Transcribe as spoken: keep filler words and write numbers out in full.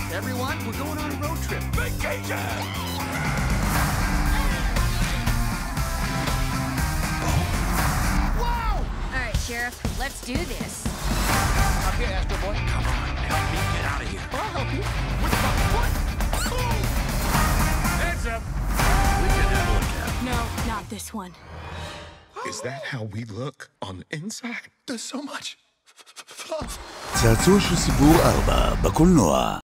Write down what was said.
Everyone, we're going on a road trip. Vacation! Wow! All right, Sheriff, let's do this. Okay, Astro Boy. Come on, help me get out of here. I'll help you. What the fuck? What? Boom! Heads up! We can handle it, Cap. No, not this one. Is that how we look on the inside? There's so much fluff. צעצוע של סיפור ארבע בקולנוע.